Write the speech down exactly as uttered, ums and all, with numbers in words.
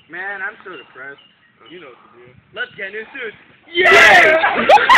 Man, I'm so depressed. You know what to do. Let's get into it. Yeah!